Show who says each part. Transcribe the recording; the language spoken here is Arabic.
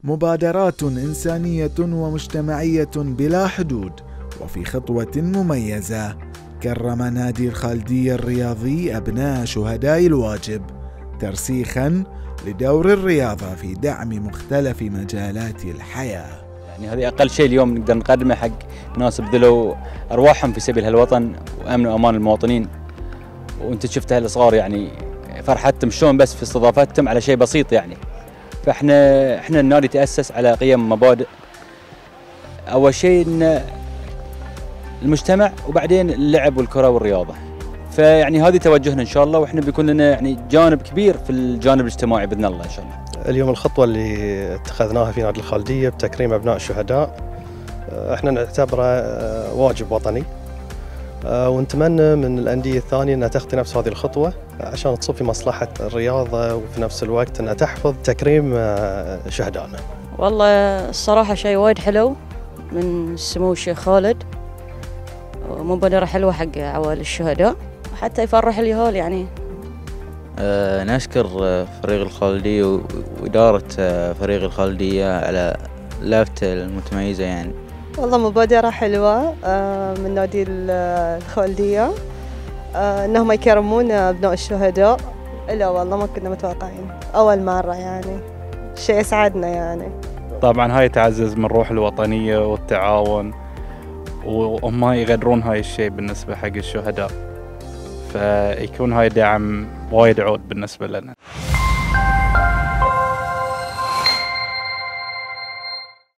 Speaker 1: مبادرات إنسانية ومجتمعية بلا حدود. وفي خطوة مميزة كرم نادي الخالدية الرياضي أبناء شهداء الواجب ترسيخا لدور الرياضة في دعم مختلف مجالات الحياة.
Speaker 2: يعني هذه أقل شيء اليوم نقدر نقدمه حق ناس بذلوا أرواحهم في سبيل هالوطن وأمن وأمان المواطنين، وأنت شفت هالصغار يعني فرحتهم شلون بس في استضافتهم على شيء بسيط يعني. فإحنا النادي تأسس على قيم ومبادئ، أول شيء إن المجتمع وبعدين اللعب والكرة والرياضة. فيعني هذه توجهنا إن شاء الله، وإحنا بيكون لنا يعني جانب كبير في الجانب الاجتماعي بإذن الله إن شاء الله.
Speaker 3: اليوم الخطوة اللي اتخذناها في نادي الخالدية بتكريم أبناء الشهداء احنا نعتبره واجب وطني، ونتمنى من الأندية الثانية أنها تخطي نفس هذه الخطوة عشان تصب في مصلحة الرياضة، وفي نفس الوقت أنها تحفظ تكريم شهدائنا.
Speaker 4: والله الصراحة شيء وايد حلو من سمو الشيخ خالد، ومبادرة حلوة حق عوائل الشهداء وحتى يفرح اليهال يعني.
Speaker 5: نشكر فريق الخالدية وإدارة فريق الخالدية على اللفتة المتميزة يعني.
Speaker 6: والله مبادرة حلوة من نادي الخالدية انهم يكرمون ابناء الشهداء. لا والله ما كنا متوقعين، اول مرة يعني شيء يسعدنا يعني.
Speaker 7: طبعا هاي تعزز من روح الوطنية والتعاون، وهم يقدرون هاي الشيء بالنسبة حق الشهداء، فيكون هاي دعم وايد عود بالنسبة لنا.